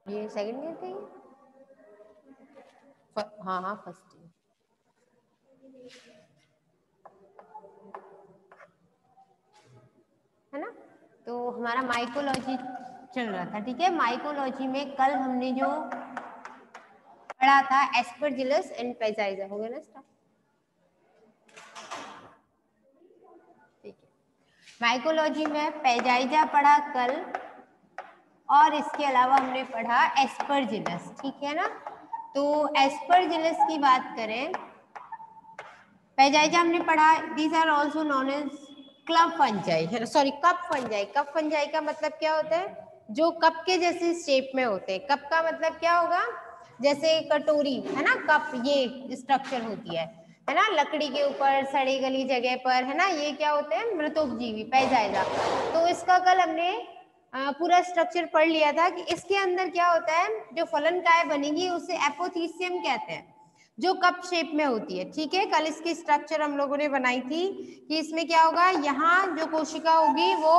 ये second year का ही, हाँ हाँ फर्स्ट ईयर। है ना, तो हमारा माइकोलॉजी चल रहा था, ठीक है। माइकोलॉजी में कल हमने जो पढ़ा था एस्परजिलस एंड पेजाइजा, हो गया ना स्टार्ट, ठीक है। माइकोलॉजी में पेजाइजा पढ़ा कल, और इसके अलावा हमने पढ़ा एस्परजिलस, ठीक है ना। तो एस्परजिलस की बात करें, पेजाइजा हमने पढ़ा, these are also known as club fungi, sorry cup fungi. Cup fungi का मतलब क्या होता है, जो कप के जैसे शेप में होते हैं। कप का मतलब क्या होगा, जैसे कटोरी है ना, कप ये स्ट्रक्चर होती है ना, लकड़ी के ऊपर सड़ी गली जगह पर, है ना, ये क्या होते हैं, मृतोपजीवी पेजाइजा। तो इसका कल हमने पूरा स्ट्रक्चर पढ़ लिया था कि इसके अंदर क्या होता है, जो फलनकाय बनेगी उसे एपोथीसियम कहते हैं, जो कप शेप में होती है, ठीक है। कल इसकी स्ट्रक्चर हम लोगों ने बनाई थी कि इसमें क्या होगा, यहाँ जो कोशिका होगी वो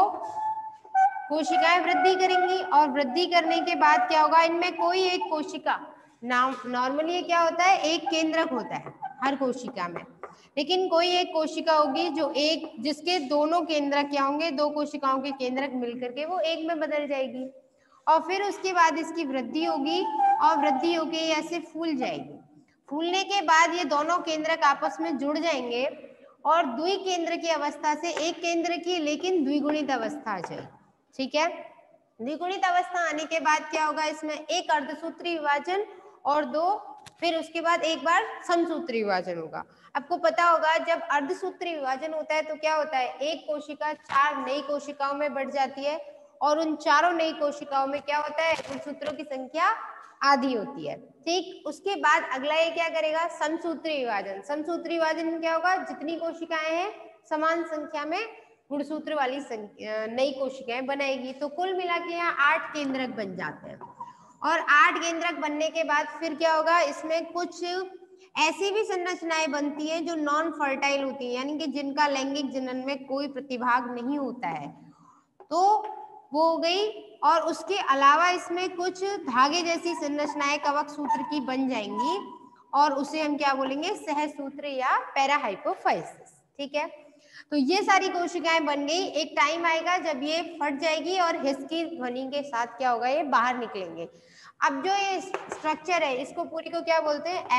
कोशिकाएं वृद्धि करेंगी, और वृद्धि करने के बाद क्या होगा, इनमें कोई एक कोशिका, नॉर्मली क्या होता है, एक केंद्रक होता है हर कोशिका में, लेकिन कोई एक कोशिका होगी जो एक, जिसके दोनों केंद्रक क्या होंगे, दो कोशिकाओं के केंद्रक मिलकर के वो एक में बदल जाएगी, और फिर उसके बाद इसकी वृद्धि होगी, और वृद्धि होकर ऐसे फूल जाएगी। फूलने के बाद ये दोनों केंद्रक आपस में जुड़ जाएंगे, और द्विकेंद्र की अवस्था से एक केंद्र की लेकिन द्विगुणित अवस्था आ जाएगी, ठीक है। द्विगुणित अवस्था आने के बाद क्या होगा, इसमें एक अर्धसूत्री विभाजन और दो, फिर उसके बाद एक बार समसूत्री विभाजन होगा। आपको पता होगा जब अर्धसूत्री विभाजन होता है तो क्या होता है, एक कोशिका 4 नई कोशिकाओं में बढ़ जाती है, और उन चारों नई कोशिकाओं में क्या होता है, उन सूत्रों की संख्या आधी होती है, ठीक। उसके बाद अगला ये क्या करेगा, समसूत्री विभाजन। समसूत्री विभाजन में क्या होगा, जितनी कोशिकाएं हैं समान संख्या में गुणसूत्र वाली नई कोशिकाएं बनाएगी, तो कुल मिला के यहाँ 8 केंद्रक बन जाते हैं। और 8 केंद्रक बनने के बाद फिर क्या होगा, इसमें कुछ ऐसी भी संरचनाएं बनती है जो नॉन फर्टाइल होती है, यानी कि जिनका लैंगिक जनन में कोई प्रतिभाग नहीं होता है, तो वो हो गई। और उसके अलावा इसमें कुछ धागे जैसी संरचनाएं कवक सूत्र की बन जाएंगी, और उसे हम क्या बोलेंगे, सहसूत्र या पैराहाइपोफाइसिस, ठीक है। तो ये सारी कोशिकाएं बन गई, एक टाइम आएगा जब ये फट जाएगी और हिस की ध्वनि के साथ क्या होगा, ये बाहर निकलेंगे। अब जो ये स्ट्रक्चर है इसको पूरी को क्या बोलते हैं,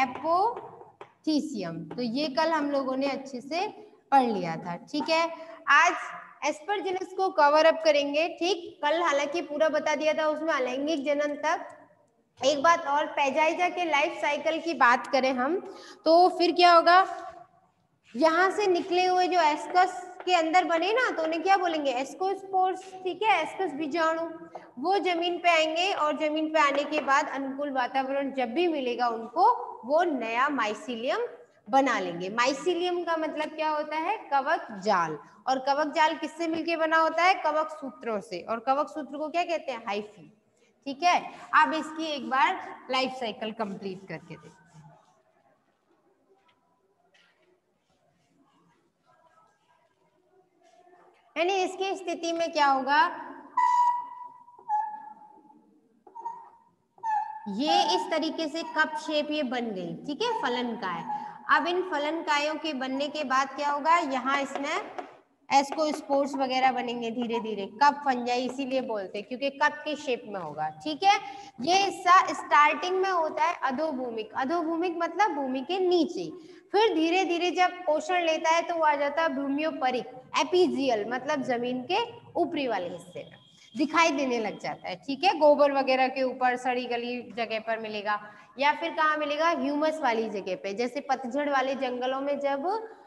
एपोथीसियम। तो ये कल हम लोगों ने अच्छे से पढ़ लिया था, ठीक है। आज एस्परजिलस को कवर अप करेंगे, ठीक। कल हालांकि पूरा बता दिया था, उसमें अलैंगिक जनन तक। एक बात और, पेजाइजा के लाइफ साइकिल की बात करें हम, तो फिर क्या होगा, यहाँ से निकले हुए जो एस्कस के अंदर बने ना, तो उन्हें क्या बोलेंगे, एस्कोस्पोर्स, ठीक है, एस्कस बीजाणु। वो जमीन पे आएंगे, और जमीन पे आने के बाद अनुकूल वातावरण जब भी मिलेगा उनको, वो नया माइसीलियम बना लेंगे। माइसीलियम का मतलब क्या होता है, कवक जाल। और कवक जाल किससे मिलके बना होता है, कवक सूत्रों से, और कवक सूत्र को क्या कहते हैं, हाइफी, ठीक है। अब इसकी एक बार लाइफ साइकिल कंप्लीट करके देखते हैं। यानी इसकी स्थिति में क्या होगा, ये इस तरीके से कप शेप ये बन गई, ठीक है, फलनकाय। अब इन फलनकायों के बनने के बाद क्या होगा, यहाँ इसमें एस्कोस्पोर्स वगैरह बनेंगे धीरे धीरे, कप फंजाई इसीलिए बोलते हैं क्योंकि कप के शेप में होगा, ठीक है। ये हिस्सा स्टार्टिंग में होता है अधोभूमिक। अधोभूमिक मतलब भूमि के नीचे, फिर धीरे धीरे जब पोषण लेता है तो वो आ जाता है भूमियोपरिक, एपिजियल मतलब जमीन के ऊपरी वाले हिस्से में दिखाई देने लग जाता है, ठीक है। गोबर वगैरह के ऊपर सड़ी गली जगह पर मिलेगा, या फिर कहाँ मिलेगा, ह्यूमस वाली जगह पे, जैसे पतझड़ वाले जंगलों में जब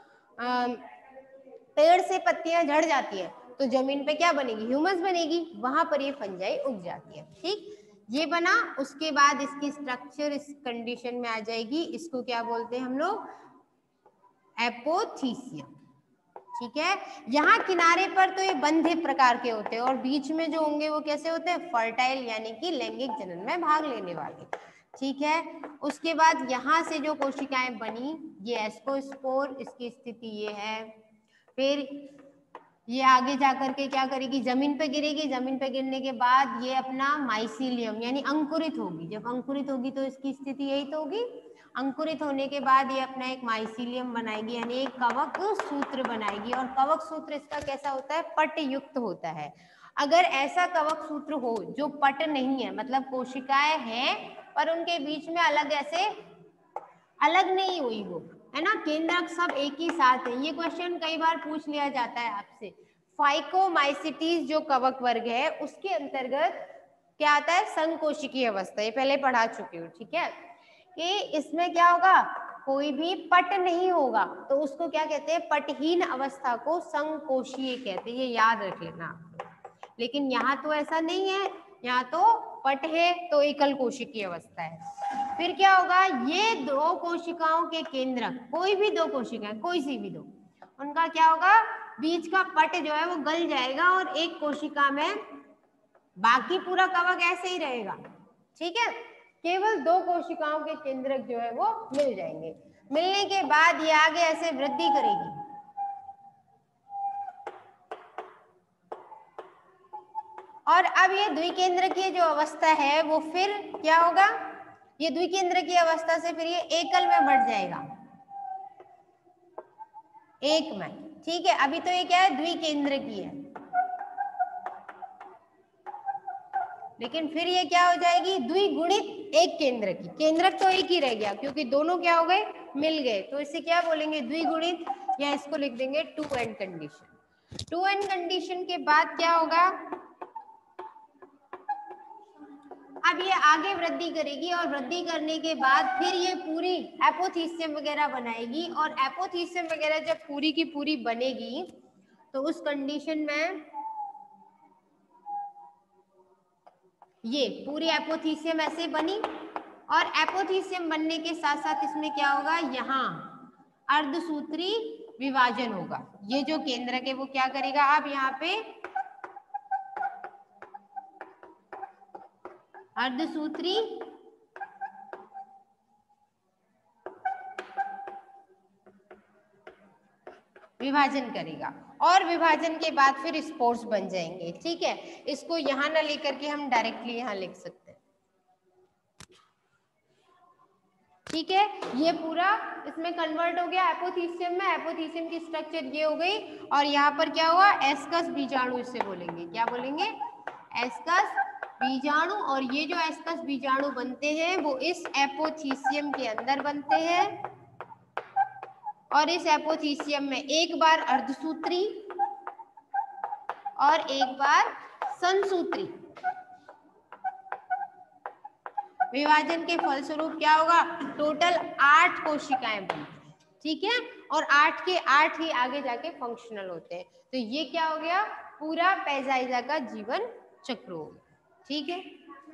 पेड़ से पत्तियां झड़ जाती है तो जमीन पे क्या बनेगी, ह्यूमस बनेगी, वहां पर ये फंजाई उग जाती है, ठीक। ये बना, उसके बाद इसकी स्ट्रक्चर इस कंडीशन में आ जाएगी, इसको क्या बोलते हैं हम लोग, एपोथीसियम, ठीक है। यहाँ किनारे पर तो ये बंधे प्रकार के होते हैं, और बीच में जो होंगे वो कैसे होते हैं, फर्टाइल यानी कि लैंगिक जनन में भाग लेने वाले, ठीक है। उसके बाद यहाँ से जो कोशिकाएं बनी, ये एस्कोस्पोर, इसकी स्थिति ये है। फिर ये आगे जाकर के क्या करेगी, जमीन पे गिरेगी, जमीन पे गिरने के बाद ये अपना माइसीलियम यानी अंकुरित होगी। जब अंकुरित होगी तो इसकी स्थिति यही तो होगी। अंकुरित होने के बाद ये अपना एक माइसीलियम बनाएगी यानी एक कवक सूत्र बनाएगी। और कवक सूत्र इसका कैसा होता है, पट युक्त होता है। अगर ऐसा कवक सूत्र हो जो पट नहीं है, मतलब कोशिकाएं हैं पर उनके बीच में अलग ऐसे अलग नहीं हुई वो, है ना, केंद्रक सब एक ही साथ है। ये क्वेश्चन कई बार पूछ लिया जाता है आपसे। फाइकोमाइसिटीज जो कवक वर्ग है उसके अंतर्गत क्या आता है, संकोशिकीय अवस्था। ये पहले पढ़ा चुकी हूँ, ठीक है, कि इसमें क्या होगा, कोई भी पट नहीं होगा तो उसको क्या कहते हैं, पटहीन अवस्था को संकोशीय कहते हैं। ये याद रख लेना आप। लेकिन यहाँ तो ऐसा नहीं है, यहाँ तो पट है तो एकल कोशिकीय अवस्था है। फिर क्या होगा, ये दो कोशिकाओं के केंद्रक, कोई भी दो कोशिकाएं, कोई सी भी दो, उनका क्या होगा, बीच का पट जो है वो गल जाएगा और एक कोशिका में बाकी पूरा कवक ऐसे ही रहेगा। ठीक है, केवल दो कोशिकाओं के केंद्रक जो है वो मिल जाएंगे। मिलने के बाद ये आगे ऐसे वृद्धि करेगी। और अब ये द्विकेंद्रकीय जो अवस्था है वो फिर क्या होगा, ये द्विकेंद्रकीय अवस्था से फिर ये एकल में बढ़ जाएगा, एक में। ठीक है, अभी तो ये क्या है, द्विकेंद्रकीय है, लेकिन फिर ये क्या हो जाएगी, द्विगुणित एक केंद्र की। केंद्रक तो एक ही रह गया क्योंकि दोनों क्या हो गए, मिल गए, तो इसे क्या बोलेंगे, द्विगुणित, या इसको लिख देंगे 2n कंडीशन। 2n कंडीशन के बाद क्या होगा, अब ये आगे वृद्धि करेगी और वृद्धि करने के बाद फिर ये पूरी एपोथीसियम वगैरह बनाएगी। और एपोथीसियम वगैरह जब पूरी की पूरी बनेगी तो उस कंडीशन में ये पूरी एपोथीसियम ऐसे बनी, और एपोथीसियम बनने के साथ साथ इसमें क्या होगा, यहाँ अर्धसूत्री विभाजन होगा। ये जो केंद्रक है वो क्या करेगा, अब यहाँ पे अर्धसूत्री विभाजन करेगा, और विभाजन के बाद फिर स्पोर्स बन जाएंगे। ठीक है, इसको यहां ना लेकर के हम डायरेक्टली यहां लिख सकते हैं। ठीक है, ये पूरा इसमें कन्वर्ट हो गया एपोथीसियम में। एपोथीसियम की स्ट्रक्चर ये हो गई, और यहाँ पर क्या हुआ, एस्कस बीजाणु इसे बोलेंगे। क्या बोलेंगे, एस्कस बीजाणु। और ये जो एस्कस बीजाणु बनते हैं वो इस एपोथीसियम के अंदर बनते हैं, और इस एपोथीसियम में एक बार अर्धसूत्री और एक बार संसूत्री विभाजन के फलस्वरूप क्या होगा, टोटल 8 कोशिकाएं बनती। ठीक है, और 8 के 8 ही आगे जाके फंक्शनल होते हैं। तो ये क्या हो गया, पूरा पैजाइजा का जीवन चक्र हो गया। ठीक है,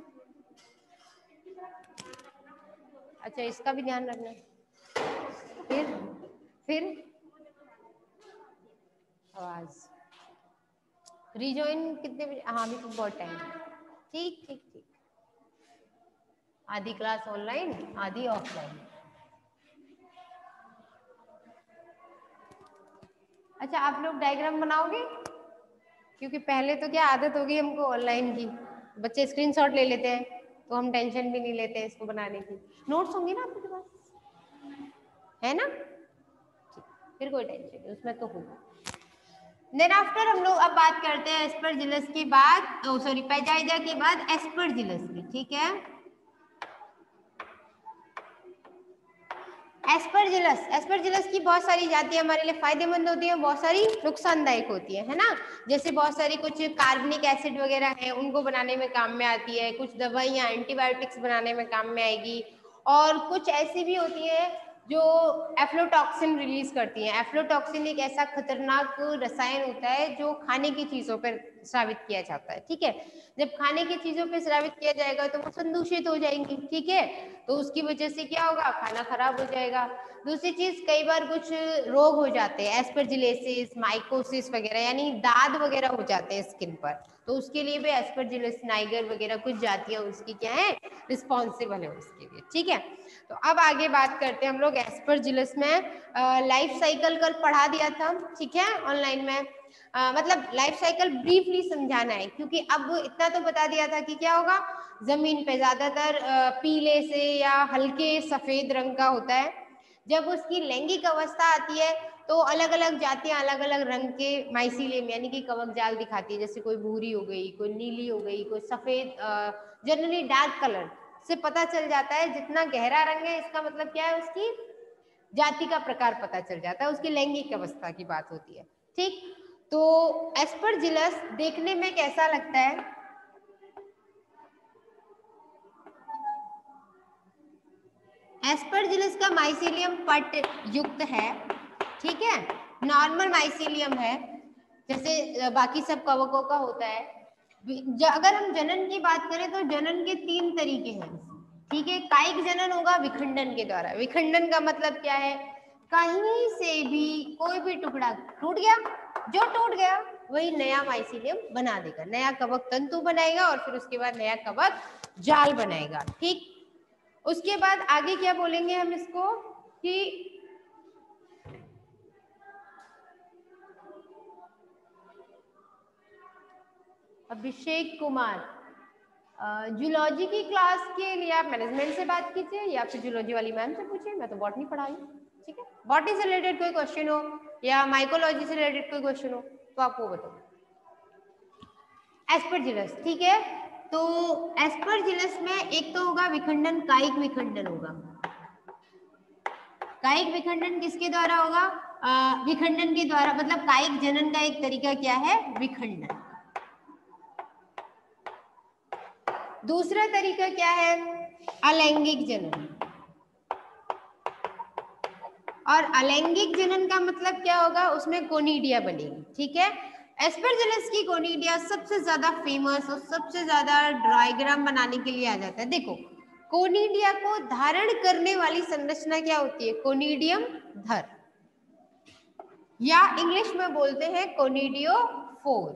अच्छा इसका भी ध्यान रखना। फिर आवाज रिजॉइन कितने बजे, हाँ अभी तो बहुत टाइम। ठीक ठीक ठीक, आधी क्लास ऑनलाइन आधी ऑफलाइन। अच्छा आप लोग डायग्राम बनाओगे, क्योंकि पहले तो क्या आदत होगी हमको ऑनलाइन की, बच्चे स्क्रीनशॉट ले लेते हैं तो हम टेंशन भी नहीं लेते हैं इसको बनाने की। नोट्स होंगे ना आपके पास, है ना, फिर कोई टेंशन नहीं, उसमें तो होगा। देन आफ्टर हम लोग अब बात करते हैं एस्परजिलस की बाद, सॉरी पैजाइजा के बाद एस्परजिलस की। ठीक है, एस्परजिलस, एस्परजिलस की बहुत सारी जातियां हमारे लिए फायदेमंद होती हैं, बहुत सारी नुकसानदायक होती है ना। जैसे बहुत सारी कुछ कार्बनिक एसिड वगैरह है उनको बनाने में काम में आती है, कुछ दवाइयाँ एंटीबायोटिक्स बनाने में काम में आएगी, और कुछ ऐसी भी होती है जो एफ्लोटॉक्सिन रिलीज करती हैं। एफ्लोटॉक्सिन एक ऐसा खतरनाक रसायन होता है जो खाने की चीजों पर स्रावित किया जाता है। ठीक है, जब खाने की चीजों पर स्रावित किया जाएगा तो वो संदूषित हो जाएंगी। ठीक है, तो उसकी वजह से क्या होगा, खाना खराब हो जाएगा। दूसरी चीज, कई बार कुछ रोग हो जाते हैं, एस्परजिलोसिस, माइकोसिस वगैरह, यानी दाद वगैरह हो जाते हैं स्किन पर, तो उसके लिए भी एस्परजिलस नाइगर वगैरह कुछ जातियां उसकी क्या है, रिस्पॉन्सिबल है उसके लिए। ठीक है, तो अब आगे बात करते हैं हम लोग एस्परजिलस में। लाइफ साइकिल कल पढ़ा दिया था, ठीक है, ऑनलाइन में। मतलब लाइफ साइकिल ब्रीफली समझाना है, क्योंकि अब इतना तो बता दिया था कि क्या होगा, जमीन पे ज्यादातर पीले से या हल्के सफेद रंग का होता है। जब उसकी लैंगिक अवस्था आती है तो अलग अलग जातियां अलग अलग रंग के माइसीलियम यानी कि कवक जाल दिखाती है, जैसे कोई भूरी हो गई, कोई नीली हो गई, कोई सफेद, जनरली डार्क कलर से पता चल जाता है। जितना गहरा रंग है इसका मतलब क्या है, उसकी जाति का प्रकार पता चल जाता है, उसकी लैंगिक अवस्था की बात होती है। ठीक, तो एस्परजिलस देखने में कैसा लगता है? एस्परजिलस का माइसीलियम पट युक्त है, ठीक है, नॉर्मल माइसीलियम है जैसे बाकी सब कवकों का होता है। अगर हम जनन की बात करें तो जनन के 3 तरीके हैं, ठीक है। कायिक जनन होगा विखंडन के द्वारा। विखंडन का मतलब क्या है, कहीं से भी कोई भी टुकड़ा टूट गया, जो टूट गया वही नया माइसीलियम बना देगा, नया कवक तंतु बनाएगा और फिर उसके बाद नया कवक जाल बनाएगा। ठीक, उसके बाद आगे क्या बोलेंगे हम इसको कि अभिषेक कुमार, जूलॉजी की क्लास के लिए आप मैनेजमेंट से बात कीजिए या फिर जूलॉजी वाली मैम से पूछिए, मैं तो बॉटनी पढ़ा रही हूँ, ठीक है। बॉटनी से रिलेटेड कोई क्वेश्चन हो या माइकोलॉजी से रिलेटेड कोई क्वेश्चन हो तो आप वो बताओ। एस्परजिलस, ठीक है, तो एस्परजिलस में एक तो होगा विखंडन, कायिक विखंडन होगा। कायिक विखंडन किसके द्वारा होगा? विखंडन के द्वारा, मतलब कायिक जनन का एक तरीका क्या है, विखंडन। दूसरा तरीका क्या है, अलैंगिक जनन। और अलैंगिक जनन का मतलब क्या होगा, उसमें कोनिडिया बनेगी, ठीक है। एस्परजिलस की कोनिडिया सबसे ज्यादा फेमस और सबसे ज्यादा डायग्राम बनाने के लिए आ जाता है। देखो, कोनिडिया को धारण करने वाली संरचना क्या होती है, कोनिडियम धर, या इंग्लिश में बोलते हैं कोनिडियोफोर।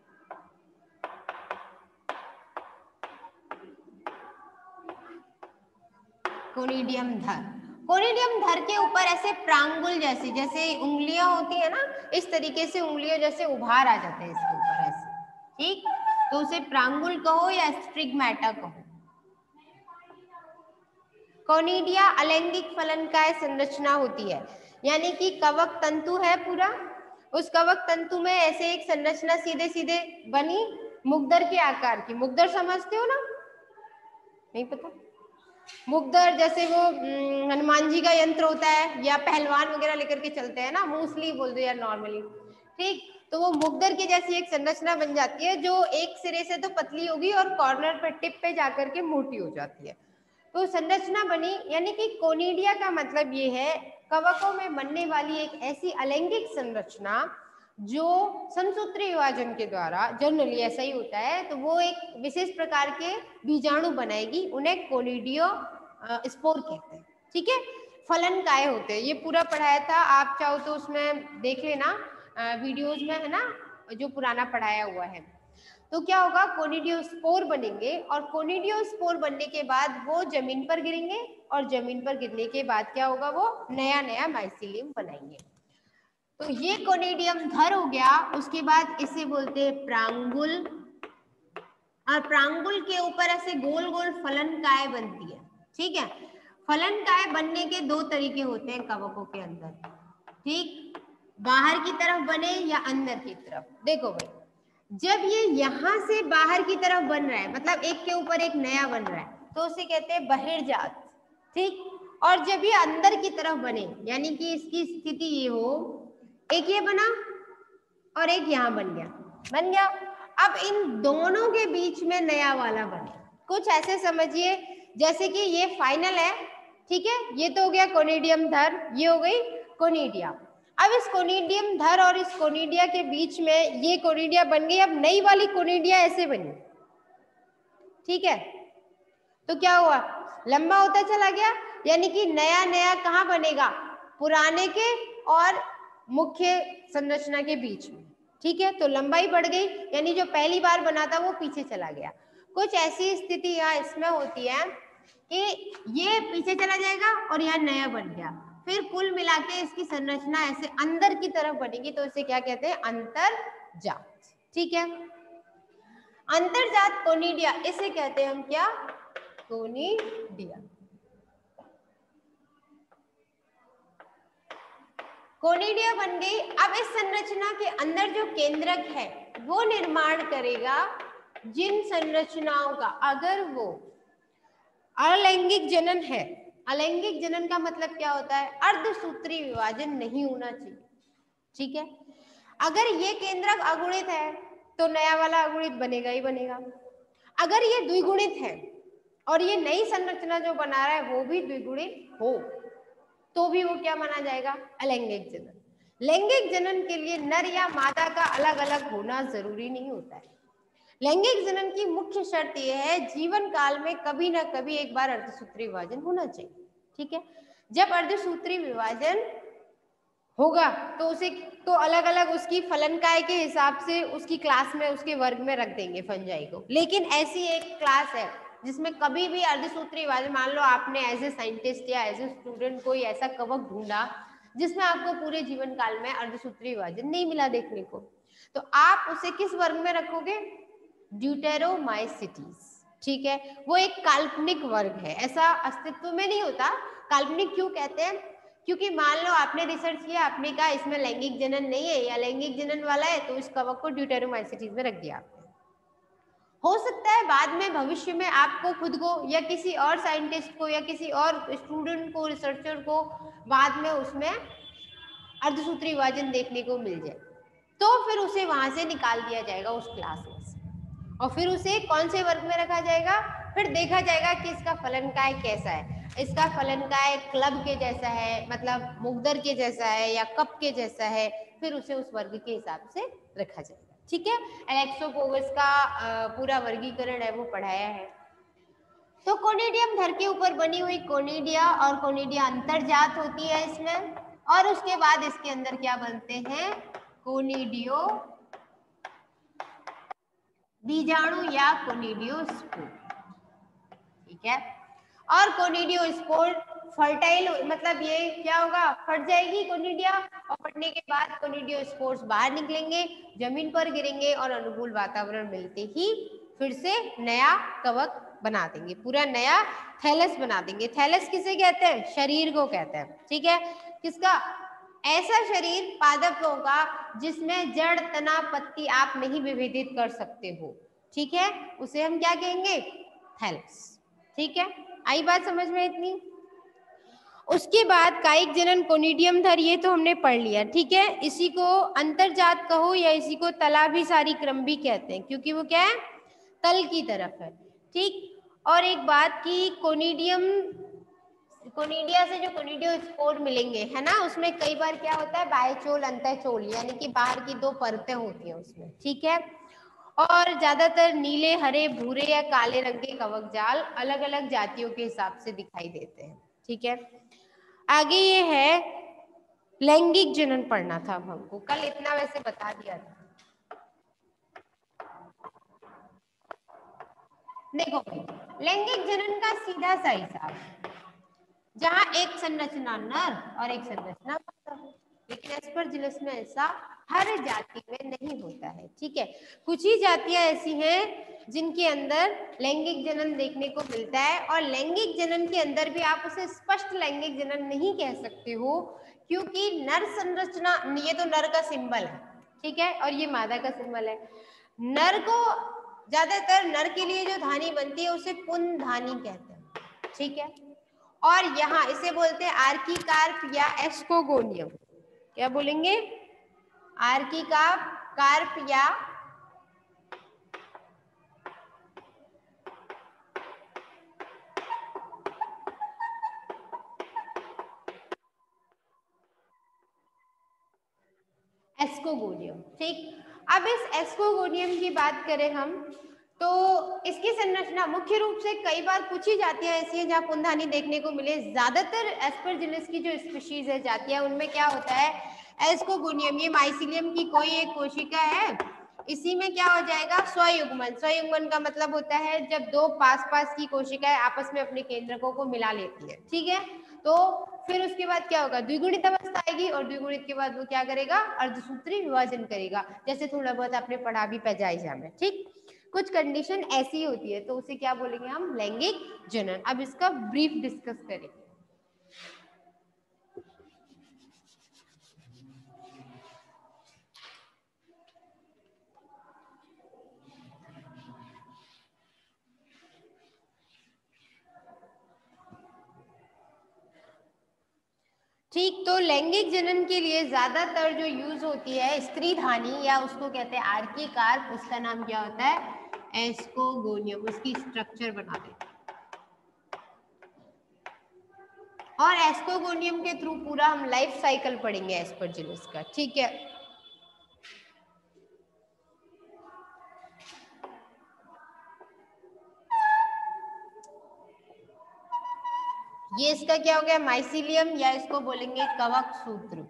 कोनिडियम धर, कोनिडियम धर के ऊपर ऐसे प्रांगुल जैसे, जैसे उंगलियां होती है ना, इस तरीके से उंगलियों जैसे उभार आ जाते हैं इसके ऊपर ऐसे, ठीक, तो उसे प्रांगुल कहो या स्ट्रिग्मेटा कहो। कोनिडिया अलैंगिक फलनकाय संरचना होती है, यानी कि कवक तंतु है पूरा, उस कवक तंतु में ऐसे एक संरचना सीधे सीधे बनी मुग्दर के आकार की। मुग्दर समझते हो ना? नहीं पता? मुग्दर जैसे वो हनुमान जी का यंत्र होता है या पहलवान वगैरह लेकर के चलते हैं ना, मूसली बोल दो यार नॉर्मली, ठीक, तो वो मुग्दर की जैसी एक संरचना बन जाती है जो एक सिरे से तो पतली होगी और कॉर्नर पे टिप पे जाकर के मोटी हो जाती है, तो संरचना बनी। यानी कि कोनिडिया का मतलब ये है कवकों में बनने वाली एक ऐसी अलैंगिक संरचना जो संसूत्री विभाजन के द्वारा, जनरली ऐसा ही होता है, तो वो एक विशेष प्रकार के बीजाणु बनाएगी, उन्हें कोनिडियो स्पोर कहते हैं, ठीक है। फलनकाय होते हैं, ये पूरा पढ़ाया था, आप चाहो तो उसमें देख लेना, वीडियोज में है ना, जो पुराना पढ़ाया हुआ है। तो क्या होगा, कोनिडियोस्पोर बनेंगे और कोनिडियोस्पोर बनने के बाद वो जमीन पर गिरेंगे और जमीन पर गिरने के बाद क्या होगा, वो नया नया माइसीलियम बनाएंगे। तो ये कोनिडियम धर हो गया। उसके बाद इसे बोलते हैं प्रांगुल, और प्रांगुल के ऊपर ऐसे गोल गोल फलनकाय बनती है, ठीक है। फलनकाय बनने के 2 तरीके होते हैं कवकों के अंदर, ठीक, बाहर की तरफ बने या अंदर की तरफ। देखो भाई, जब ये यहां से बाहर की तरफ बन रहा है, मतलब एक के ऊपर एक नया बन रहा है, तो उसे कहते हैं बहिर्जात, ठीक। और जब ये अंदर की तरफ बने, यानी कि इसकी स्थिति ये हो, एक ये बना और एक यहां बन गया, अब इन दोनों के बीच में नया वाला बने। कुछ ऐसे समझिए जैसे कि ये फाइनल है, ठीक है, ये तो हो गया कोनिडियम धर, ये हो गई कोनिडिया। अब इस कोनिडियम धर और इस कोनिडिया के बीच में ये कोनिडिया बन गई, अब नई वाली कोनिडिया ऐसे बनी, ठीक है। तो क्या हुआ, लंबा होता चला गया, यानी कि नया नया कहाँ बनेगा, पुराने के और मुख्य संरचना के बीच में, ठीक है। तो लंबाई बढ़ गई, यानी जो पहली बार बना था वो पीछे चला गया। कुछ ऐसी स्थिति यहाँ इसमें होती है कि ये पीछे चला जाएगा और यहाँ नया बन गया, फिर कुल मिला के इसकी संरचना ऐसे अंदर की तरफ बनेगी, तो इसे क्या कहते हैं, अंतर्जात। ठीक है, अंतर्जात कोनिडिया, इसे कहते हैं हम क्या, कोनिडिया। कोनिडिया बन गई। अब इस संरचना के अंदर जो केंद्रक है वो निर्माण करेगा जिन संरचनाओं का, अगर वो अलैंगिक जनन है, अलैंगिक जनन का मतलब क्या होता है, अर्धसूत्री विभाजन नहीं होना चाहिए। ठीक है, अगर ये केंद्रक अगुणित है तो नया वाला अगुणित बनेगा ही बनेगा। अगर ये द्विगुणित है और ये नई संरचना जो बना रहा है वो भी द्विगुणित हो, तो भी वो क्या माना जाएगा, अलैंगिक जनन। लैंगिक जनन के लिए नर या मादा का अलग अलग होना जरूरी नहीं होता है। लैंगिक जनन की मुख्य शर्त यह है, जीवन काल में कभी ना कभी एक बार अर्धसूत्री विभाजन होना चाहिए। ठीक है, जब अर्धसूत्री विभाजन होगा तो उसे तो अलग अलग उसकी फलनकाय के हिसाब से उसकी क्लास में, उसके वर्ग में रख देंगे फंजाई को। लेकिन ऐसी एक क्लास है जिसमें कभी भी अर्धसूत्री विभाजन, मान लो आपने एज ए साइंटिस्ट या एज ए स्टूडेंट कोई ऐसा कवक ढूंढा जिसमें आपको पूरे जीवन काल में अर्धसूत्री विभाजन नहीं मिला देखने को, तो आप उसे किस वर्ग में रखोगे, ड्यूटेरोमाइसिटीज। ठीक है, वो एक काल्पनिक वर्ग है, ऐसा अस्तित्व में नहीं होता। काल्पनिक क्यों कहते हैं, क्योंकि मान लो आपने रिसर्च किया, आपने कहा इसमें लैंगिक जनन नहीं है या लैंगिक जनन वाला है, तो इस कवक को ड्यूटेरोमाइसिटीज में रख दिया आपने। हो सकता है बाद में भविष्य में आपको खुद को या किसी और साइंटिस्ट को या किसी और स्टूडेंट को, रिसर्चर को बाद में उसमें अर्धसूत्री विभाजन देखने को मिल जाए, तो फिर उसे वहां से निकाल दिया जाएगा उस क्लास में से, और फिर उसे कौन से वर्ग में रखा जाएगा, फिर देखा जाएगा कि इसका फलनकाय कैसा है। इसका फलनकाय क्लब के जैसा है, मतलब मुग्दर के जैसा है या कप के जैसा है, फिर उसे उस वर्ग के हिसाब से रखा जाएगा। ठीक है, एलेक्सोपोगस का पूरा वर्गीकरण है वो पढ़ाया है। तो कोनिडियम धर के ऊपर बनी हुई कोनिडिया, और कोनिडिया अंतर्जात होती है इसमें, और उसके बाद इसके अंदर क्या बनते हैं, कोनिडियो बीजाणु या कोनिडियोस्पोर। ठीक है, और कोनिडियोस्पोर फर्टाइल, मतलब ये क्या होगा, फट जाएगी कोनिडिया, और फटने के बाद कोनिडियोस्पोर्स बाहर निकलेंगे, जमीन पर गिरेंगे और अनुकूल वातावरण मिलते ही फिर से नया कवक बना देंगे, पूरा नया थैलस बना देंगे। थैलस किसे कहते हैं, शरीर को कहते हैं। ठीक है, किसका, ऐसा शरीर पादपों का जिसमें जड़, तना, पत्ती आप नहीं विभेदित कर सकते हो। ठीक है, उसे हम क्या कहेंगे, थैलस। ठीक है, आई बात समझ में इतनी। उसके बाद कायिक जनन कोनिडियम धर, ये तो हमने पढ़ लिया। ठीक है, इसी को अंतर्जात कहो या इसी को तलाभिसारी क्रम भी कहते हैं, क्योंकि वो क्या है, तल की तरफ है। ठीक, और एक बात की, कोनिडियम, कोनिडिया से जो कोनिडियोस्पोर मिलेंगे है ना, उसमें कई बार क्या होता है, बाह्यचोल अंतःचोल, यानी कि बाहर की दो परतें होती हैं उसमें। ठीक है, और ज्यादातर नीले, हरे, भूरे या काले रंग के कवक जाल अलग अलग जातियों के हिसाब से दिखाई देते हैं। ठीक है, आगे ये है लैंगिक जनन पढ़ना था हमको, कल इतना वैसे बता दिया था। देखो लैंगिक जनन का सीधा सा हिसाब, जहां एक संरचना नर और एक संरचना मादा, लेकिन एस्परजिलस में ऐसा हर जाति में नहीं होता है। ठीक है, कुछ ही जातियां ऐसी हैं जिनके अंदर लैंगिक जनन देखने को मिलता है, और लैंगिक जनन के अंदर भी आप उसे स्पष्ट लैंगिक जनन नहीं कह सकते हो, क्योंकि नर संरचना, ये तो नर का सिंबल है, ठीक है, और ये मादा का सिंबल है। नर को ज्यादातर, नर के लिए जो धानी बनती है उसे पुन धानी कहते हैं। ठीक है, और यहाँ इसे बोलते हैं आर्किकार्प या एस्कोगोनियम। क्या बोलेंगे, आर्किकार्प या एस्कोगोनियम। ठीक, अब इस एस्कोगोनियम की बात करें हम, तो इसकी संरचना मुख्य रूप से कई बार कुछ ही जातियां ऐसी हैं जहां पुनधानी देखने को मिले। ज्यादातर एस्परजिलस की जो स्पीशीज है, जातियां, उनमें क्या होता है, एस्कोगोनियम, ये माइसिलियम की कोई एक कोशिका है, इसी में क्या हो जाएगा, स्वयुग्मन। स्वयुग्मन का मतलब होता है जब दो पास पास की कोशिकाएं आपस में अपने केंद्रकों को मिला लेती है। ठीक है, तो फिर उसके बाद क्या होगा, द्विगुणित अवस्था आएगी और द्विगुणित के बाद वो क्या करेगा, अर्धसूत्री विभाजन करेगा, जैसे थोड़ा बहुत आपने पढ़ा भी पैजाइजा में। ठीक, कुछ कंडीशन ऐसी होती है तो उसे क्या बोलेंगे हम, लैंगिक जनन। अब इसका ब्रीफ डिस्कस करेंगे। ठीक, तो लैंगिक जनन के लिए ज्यादातर जो यूज होती है स्त्रीधानी या उसको कहते हैं आर्की कार्प, उसका नाम क्या होता है, एस्कोगोनियम। उसकी स्ट्रक्चर बना देते हैं और एस्कोगोनियम के थ्रू पूरा हम लाइफ साइकिल पढ़ेंगे एस्परजिलस का। ठीक है, ये इसका क्या हो गया, माइसिलियम, या इसको बोलेंगे कवक सूत्र।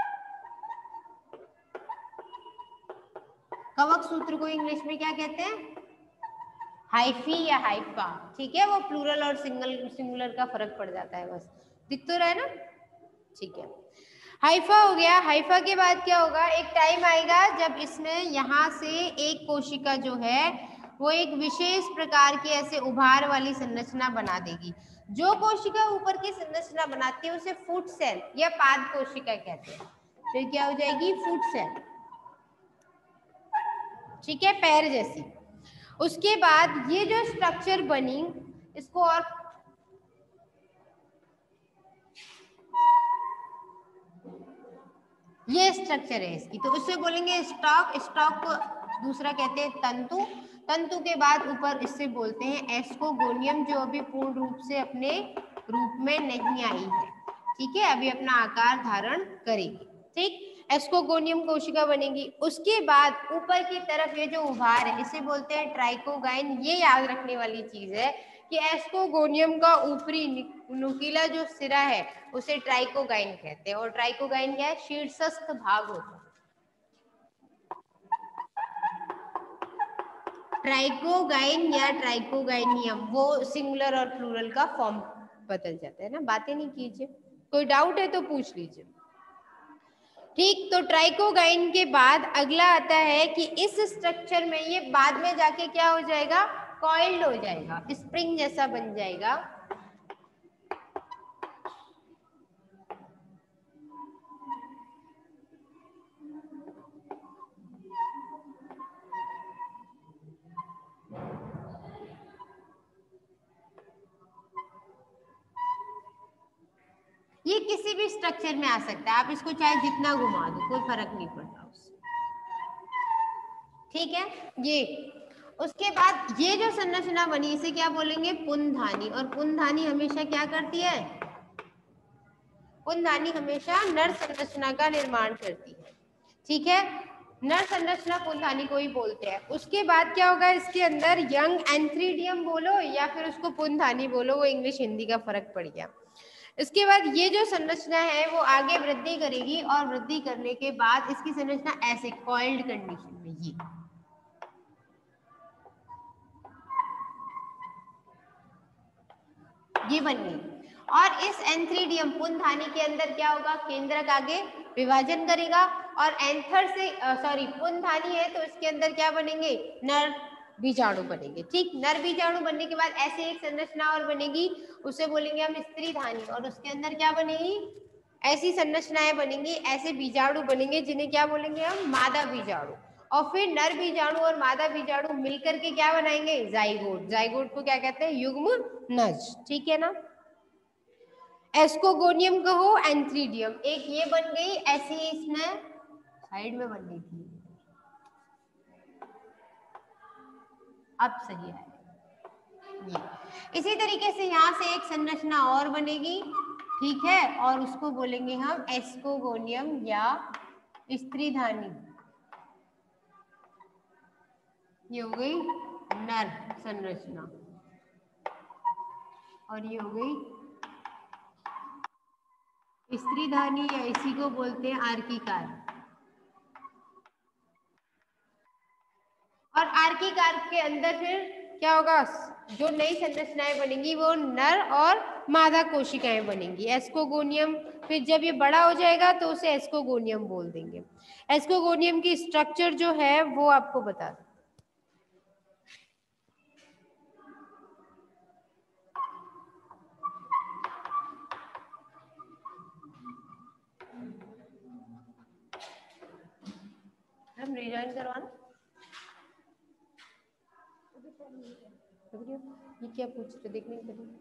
कवक सूत्र को इंग्लिश में क्या कहते हैं, हाइफी या हाइफा। ठीक है, वो प्लूरल और सिंगुलर का फर्क पड़ जाता है, बस दिख तो रहा है ना। ठीक है, हाइफा हो गया। हाइफा के बाद क्या होगा, एक टाइम आएगा जब इसमें यहाँ से एक कोशिका जो है वो एक विशेष प्रकार की ऐसे उभार वाली संरचना बना देगी। जो कोशिका ऊपर की संरचना बनाती है उसे फुट सेल या पाद कोशिका कहते हैं। तो क्या हो जाएगी, फुट सेल। ठीक है, पैर जैसी। उसके बाद ये जो स्ट्रक्चर बनी, इसको और ये स्ट्रक्चर है इसकी, तो उससे बोलेंगे स्टॉक। स्टॉक को दूसरा कहते हैं तंतु। तंतु के बाद ऊपर इससे बोलते हैं एस्कोगोनियम, जो अभी पूर्ण रूप से अपने रूप में नहीं आई है। ठीक है, अभी अपना आकार धारण करेगी। ठीक, एस्कोगोनियम कोशिका बनेगी। उसके बाद ऊपर की तरफ ये जो उभार है इसे बोलते हैं ट्राइकोगाइन। ये याद रखने वाली चीज है कि एस्कोगोनियम का ऊपरी नुकीला जो सिरा है उसे ट्राइकोगाइन कहते हैं। और ट्राइकोगाइन क्या है, शीर्षस्थ भाग होता है। ट्राइकोगाइन या ट्राइकोगाइनियम, वो सिंगुलर और प्लूरल का फॉर्म बदल जाता है ना। बातें नहीं कीजिए, कोई डाउट है तो पूछ लीजिए। ठीक, तो ट्राइकोगाइन के बाद अगला आता है कि इस स्ट्रक्चर में ये बाद में जाके क्या हो जाएगा, कॉइल्ड हो जाएगा, स्प्रिंग जैसा बन जाएगा। ये किसी भी स्ट्रक्चर में आ सकता है, आप इसको चाहे जितना घुमा दो कोई फर्क नहीं पड़ता उससे। ठीक है, ये उसके बाद ये जो संरचना बनी इसे क्या बोलेंगे, पुंधानी। और पुंधानी हमेशा क्या करती है, पुंधानी हमेशा नर संरचना का निर्माण करती है। ठीक है, नर संरचना पुंधानी को ही बोलते हैं। उसके बाद क्या होगा, इसके अंदर यंग एंथ्रीडियम बोलो या फिर उसको पुंधानी बोलो, वो इंग्लिश हिंदी का फर्क पड़ गया। इसके बाद ये जो संरचना है वो आगे वृद्धि करेगी और वृद्धि करने के बाद इसकी संरचना ऐसे कॉइल्ड कंडीशन में ये बन गई। और इस एंथ्रीडियम पुंधानी के अंदर क्या होगा, केंद्रक आगे विभाजन करेगा और एंथर से सॉरी पुंधानी है तो इसके अंदर क्या बनेंगे, नर बीजाणु बनेंगे। ठीक, नर बीजाणु बनने के बाद ऐसे एक संरचना और बनेगी, उसे बोलेंगे हम स्त्रीधानी। और उसके अंदर क्या बनेगी, ऐसी संरचनाएं बनेंगी, ऐसे बीजाणु बनेंगे जिन्हें क्या बोलेंगे हम, मादा बीजाणु। और फिर नर बीजाणु और मादा बीजाणु मिलकर के क्या बनाएंगे, जाइगोट। जाइगोट को क्या कहते हैं, युग्म नज। ठीक है ना, एस्कोगोनियम कहो, एंथ्रीडियम। एक ये बन गई, ऐसी इसमें साइड में बन गई थी, अब सही है ये। इसी तरीके से यहाँ से एक संरचना और बनेगी। ठीक है, और उसको बोलेंगे हम एस्कोगोनियम या स्त्रीधानी। ये हो गई नर संरचना और ये हो गई स्त्रीधानी या इसी को बोलते हैं आर्किकार। और आर्किकार के अंदर फिर क्या होगा, जो नई संरचनाएं बनेंगी वो नर और मादा कोशिकाएं बनेंगी, एस्कोगोनियम। फिर जब ये बड़ा हो जाएगा तो उसे एस्कोगोनियम बोल देंगे। एस्कोगोनियम की स्ट्रक्चर जो है वो आपको बता दूं। हम रिजॉइन करवाना, ये क्या पूछ रहे, देखने के लिए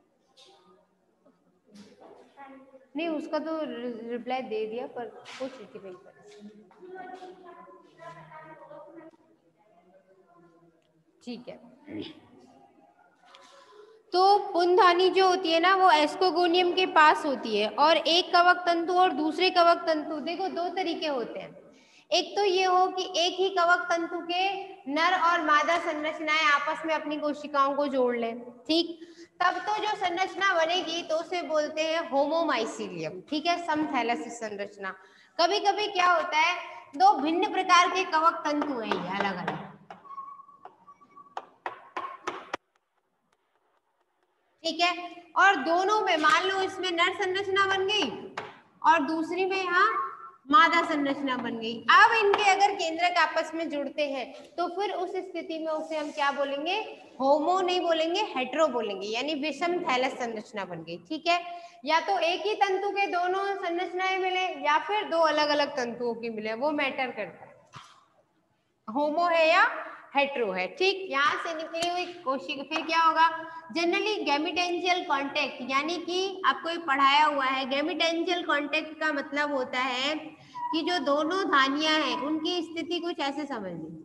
नहीं, उसका तो रिप्लाई दे दिया, पर पूछ रही थी भाई। ठीक है, तो पुंधानी जो होती है ना वो एस्कोगोनियम के पास होती है, और एक कवक तंतु और दूसरे कवक तंतु, देखो दो तरीके होते हैं। एक तो ये हो कि एक ही कवक तंतु के नर और मादा संरचनाएं आपस में अपनी कोशिकाओं को जोड़ लें, ठीक, तब तो जो संरचना बनेगी तो उसे बोलते हैं होमोमाइसीलियम, ठीक है, समथैलेसिस संरचना। कभी कभी क्या होता है, दो भिन्न प्रकार के कवक तंतु हैं ये अलग अलग, ठीक है, और दोनों में मान लो इसमें नर संरचना बन गई और दूसरी में यहाँ मादा संरचना बन गई। अब इनके अगर केंद्रक आपस में जुड़ते हैं तो फिर उस स्थिति में उसे हम क्या बोलेंगे, होमो नहीं बोलेंगे, हेट्रो बोलेंगे, यानी विषम थैलस संरचना बन गई, ठीक है। या तो एक ही तंतु के दोनों संरचनाएं मिले या फिर दो अलग अलग तंतुओं की मिले, वो मैटर करता है, होमो है या हेट्रो है, ठीक। यहाँ से निकली हुई कोशिका फिर क्या होगा, जनरली गैमेटेंशियल कांटेक्ट, यानी कि आपको ये पढ़ाया हुआ है, गैमेटेंशियल कांटेक्ट का मतलब होता है कि जो दोनों धानियां हैं उनकी स्थिति कुछ ऐसे समझ लीजिए,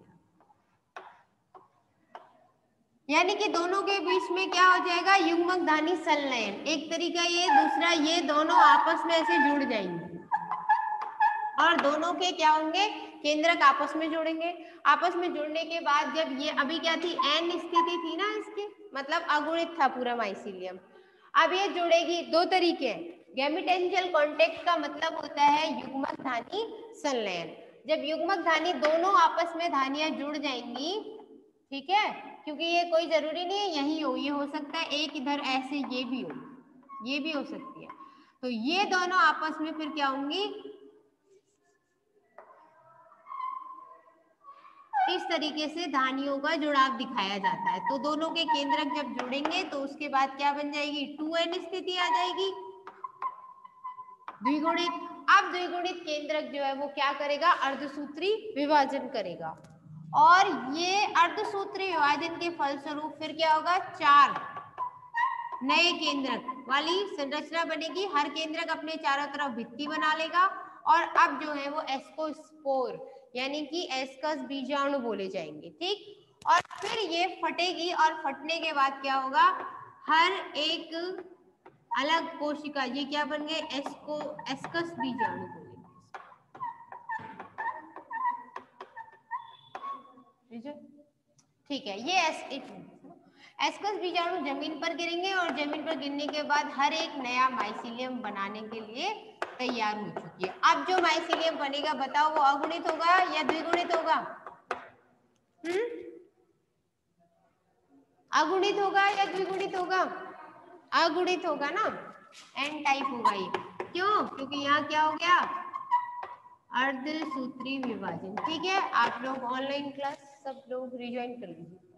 यानी कि दोनों के बीच में क्या हो जाएगा, युग्मक धानी संलयन, एक तरीका ये, दूसरा ये, दोनों आपस में ऐसे जुड़ जाएंगे और दोनों के क्या होंगे, केंद्रक आपस में जुड़ेंगे। आपस में जुड़ने के बाद जब ये अभी क्या थी, एन स्थिति थी ना इसकी, मतलब अगुणित था पूरा माइसीलियम, अब ये जुड़ेगी, दो तरीके हैं, गैमेटेंशियल कांटेक्ट का मतलब होता है युग्मक धानी संलयन, जब युग्मक धानी दोनों आपस में धानियां जुड़ जाएंगी, ठीक है, क्योंकि ये कोई जरूरी नहीं है यही हो, ये हो सकता है एक इधर ऐसे ये भी हो, ये भी हो सकती है, तो ये दोनों आपस में फिर क्या होंगी, इस तरीके से धानियों का जुड़ाव दिखाया जाता है। तो दोनों के केंद्रक जब जुड़ेंगे तो उसके बाद क्या बन जाएगी, 2n स्थिति आ जाएगी, द्विगुणित। अब द्विगुणित केंद्रक जो है वो क्या करेगा, अर्धसूत्री विभाजन करेगा, और ये अर्धसूत्री विभाजन के फलस्वरूप फिर क्या होगा, 4 नए केंद्रक वाली संरचना बनेगी, हर केंद्रक अपने चारों तरफ भित्ति बना लेगा, और अब जो है वो एस्कोस्पोर यानी कि एस्कस बीजाणु बोले जाएंगे, ठीक। और फिर ये फटेगी और फटने के बाद क्या होगा, हर एक अलग कोशिका, ये क्या बन गए, एस्कस बीजाणु बोलेंगे, ठीक है। ये एस्कस बीजाणु जमीन पर गिरेंगे और जमीन पर गिरने के बाद हर एक नया माइसीलियम बनाने के लिए तैयार हो चुकी है। अब जो माइसीलियम बनेगा बताओ, वो अगुणित होगा या द्विगुणित होगा, अगुणित होगा या द्विगुणित होगा, अगुणित होगा ना, एन टाइप होगा ये, क्यों, क्योंकि यहाँ क्या हो गया, अर्धसूत्री विभाजन, ठीक है। आप लोग ऑनलाइन क्लास सब लोग रिज्वाइन कर लीजिए।